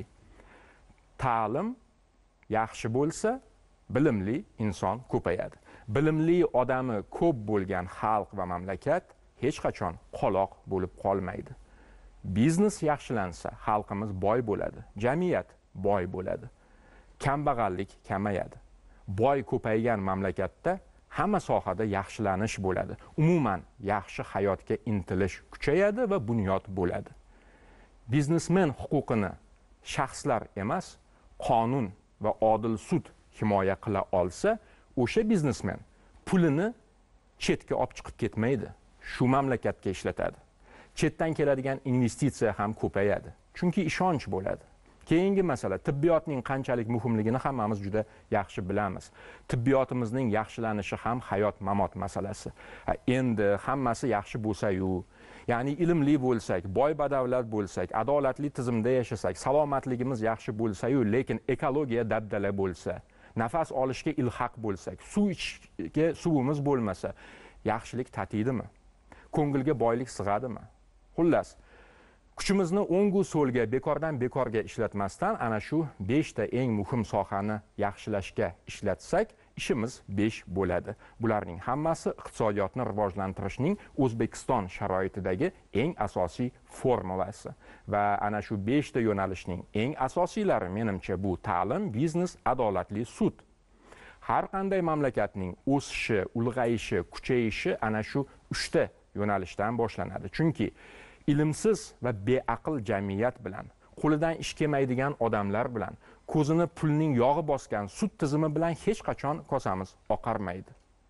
ta'lim yaxshi bo'lsa, bilimli inson ko'payadi. Bilimli odami ko'p bo'lgan xalq va mamlakat hech qachon qoloq bo'lib qolmaydi. Biznes yaxshilansa, xalqimiz boy bo'ladi, jamiyat boy bo'ladi. Kambag'allik kamayadi. Boy ko'paygan mamlakatda hamma sohada yaxshilanish bo'ladi. Umuman yaxshi hayotga intilish kuchayadi va bunyod bo'ladi. Biznesmen huquqini shaxslar emas, qonun va odil sud himoya qila olsa, o'sha biznesmen pulini chetga olib chiqib ketmaydi. Shu mamlakatga ishlatadi. Chetdan keladigan investitsiya ham ko'payadi. Chunki ishonch bo'ladi. Keyingi masala, tibbiyotning qanchalik muhimligini hammamiz juda yaxshi bilamiz. Tibbiyotimizning yaxshilanishi ham hayot-mamot masalasi. Endi hammasi yaxshi bo'lsa-yu, ya'ni ilmli bo'lsak, boy badavlat bo'lsak, adolatli tizimda yashasak, salomatligimiz yaxshi bo'lsa-yu, lekin ekologiya dabdala bo'lsa, nafas olishga ilhaq bo'lsak, suv ichishga suvimiz bo'lmasa, yaxshilik tatiydimi? Ko'ngilga boylik sig'adimi? Xullas, kuchimizni o'ngu so'lga, bekordan bekorga ishlatmasdan ana shu 5 ta eng muhim sohani yaxshilashga ishlatsak, ishimiz 5 bo'ladi. Bularning hammasi iqtisodiyotni rivojlantirishning O'zbekiston sharoitidagi eng asosiy formulasi. Va ana shu 5 ta yo'nalishning eng asosiylari menimcha bu ta'lim, biznes, adolatli sud. Har qanday mamlakatning o'sishi, ulg'ayishi, kuchayishi ana shu 3 ta yo'nalishdan boshlanadi. Chunki ilmsiz va beaql jamiyat bilan, qo'lidan ish kelmaydigan odamlar bilan, ko'zini pulning yog'i bosgan sud tizimi bilan hech qachon kosamiz oqarmaydi.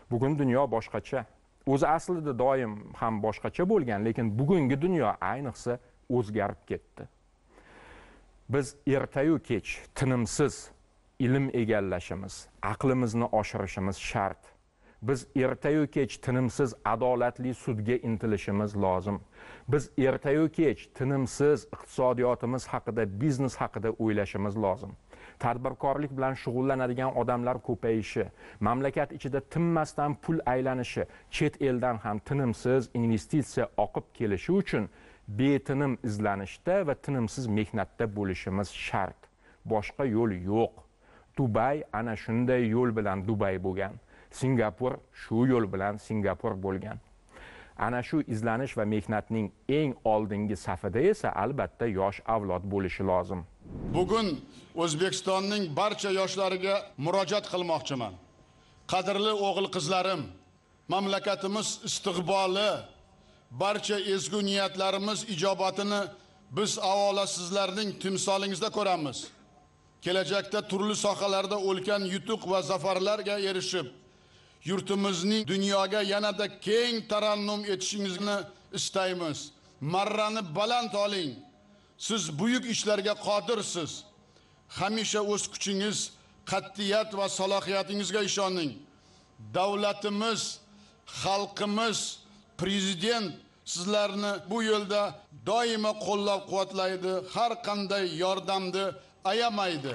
Bugun dunyo boshqacha. O'zi aslida doim ham boshqacha bo'lgan, lekin bugungi dunyo ayniqsa o'zgarib ketdi. Biz ertayu kech tinimsiz ilm egallashimiz, aqlimizni oshirishimiz shart. Biz ertayu kech tinimsiz adolatli sudga intilishimiz lozim. Biz ertayu kech tinimsiz iqtisodiyotimiz haqida, biznes haqida o'ylashimiz lozim. Tadbirkorlik bilan shug'ullanadigan odamlar ko'payishi, mamlakat ichida tinmasdan pul aylanishi, chet eldan ham tinimsiz investitsiya oqib kelishi uchun betinim izlanishda va tinimsiz mehnatda bo'lishimiz shart. Boshqa yo'l yo'q. Dubay ana shunday yo'l bilan Dubay bo'lgan. Singapur shu yo'l bilan Singapur bo'lgan. Ana shu izlanish va mehnatning eng oldingi safida esa albatta yosh avlod bo'lishi lozim. Bugun O'zbekistonning barcha yoshlariga murojaat qilmoqchiman. Qadrli o'g'il-qizlarim, mamlakatimiz istiqboli, barcha ezgu niyatlarimiz ijobatini biz avvalo sizlarning timsolingizda ko'ramiz. Kelajakda turli sohalarda ulkan yutuq va zafarlarga erishib, yurtimizning dunyoga yanada keng tarannum etishingizni istaymiz. Marrani baland oling. Siz buyuk ishlarga qodirsiz. Hamisha o'z kuchingiz, qat'iyat va salohiyatingizga ishoning. Davlatimiz, xalqimiz, prezident sizlarni bu yo'lda doimo qo'llab-quvvatlaydi, har qanday yordamni ayamaydi.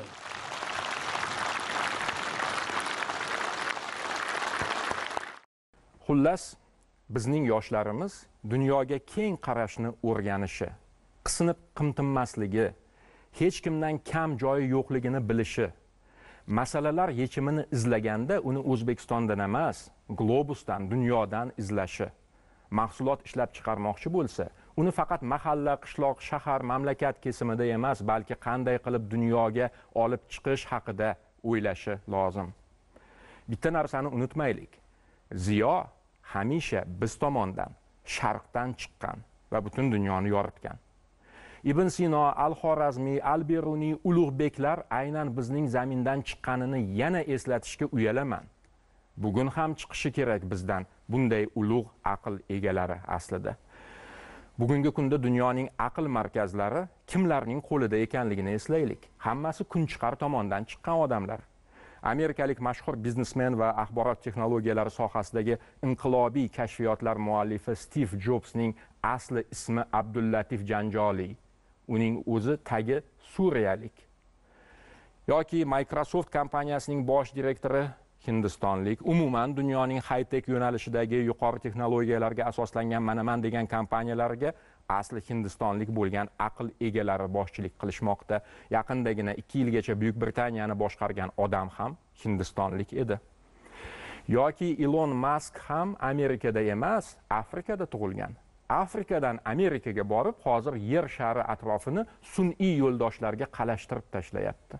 Xullas, bizning yoshlarimiz dunyoga keng qarashni o'rganishi, qisinib qimtinmasligi, hech kimdan kam joyi yo'qligini bilishi, masalalar yechimini izlaganda uni O'zbekistondan emas, globusdan, dunyodan izlashi, mahsulot ishlab chiqarmoqchi bo'lsa, uni faqat mahalla, qishloq, shahar, mamlakat kesimida emas, balki qanday qilib dunyoga olib chiqish haqida o'ylashi lozim. Bitta narsani unutmaylik. Ziyo hamisha biz tomondan, sharqdan chiqqan va butun dunyoni yoritgan. Ibn Sino, Al-Xorazmiy, Al-Biruniy, Ulug'beklar aynan bizning zamindan chiqqanini yana eslatishga uyalaman. Bugun ham chiqishi kerak bizdan bunday ulug' aql egalari aslida. Bugungi kunda dunyoning aql markazlari kimlarning qo'lida ekanligini eslaylik. Hammasi Kunchiqar tomondan chiqqan odamlar. Amerikalik mashhur biznesmen va axborot texnologiyalari sohasidagi inqilobiy kashfiyotlar muallifi Steve Jobsning asli ismi Abdullatif Janjoliy. Uning o'zi tagi suriyalik. Yoki Microsoft kompaniyasining bosh direktori Hindistonlik, umuman dunyoning high-tech yo'nalishidagi yuqori texnologiyalarga asoslangan manaman degan kompaniyalarga asli Hindistonlik bo'lgan aql egalari boshchilik qilishmoqda. Yaqindagina 2 yilgacha Buyuk Britaniyani boshqargan odam ham Hindistonlik edi. Yoki Elon Musk ham Amerikada emas, Afrikada tug'ilgan. Afrikadan Amerikaga borib, hozir yer shari atrofini sun'iy yo'ldoshlarga qalashtirib tashlayapti.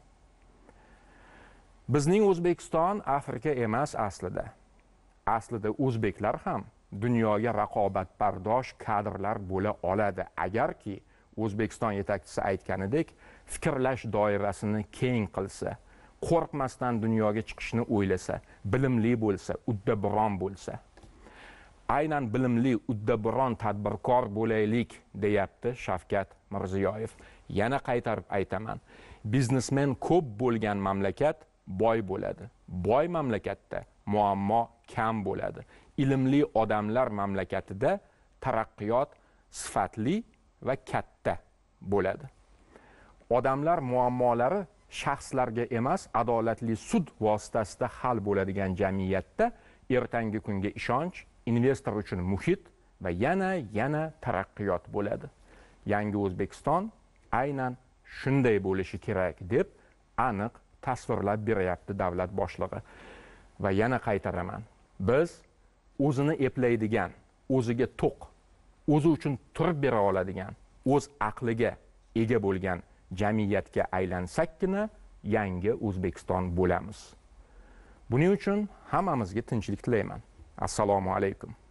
Bizning O'zbekiston Afrika emas aslida. Aslida o'zbeklar ham dunyoga raqobatbardosh kadrlar bo'la oladi, agarki O'zbekiston yetakchisi aytganidek, fikrlash doirasini keng qilsa, qo'rqmasdan dunyoga chiqishni o'ylasa, bilimli bo'lsa, uddaburon bo'lsa. Aynan bilimli, uddaburon tadbirkor bo'laylik, deyapti Shavkat Mirziyoyev. Yana qaytarib aytaman, biznesmen ko'p bo'lgan mamlakat boy bo'ladi. Boy mamlakatda muammo kam bo'ladi. Ilmli odamlar mamlakatida taraqqiyot sifatli va katta bo'ladi. Odamlar muammolari shaxslarga emas, adolatli sud vositasida hal bo'ladigan jamiyatda ertangi kunga ishonch, investor uchun muhit va yana taraqqiyot bo'ladi. Yangi O'zbekiston aynan shunday bo'lishi kerak deb aniq tasvirlab beryapti davlat boshlig'i. Va yana qaytaraman. Biz o'zini eplaydigan, o'ziga to'q, o'zi uchun turib bera oladigan, o'z aqliga ega bo'lgan jamiyatga aylansakkina yangi O'zbekiston bo'lamiz. Buning uchun hammamizga tinchlik tilayman. Assalomu alaykum.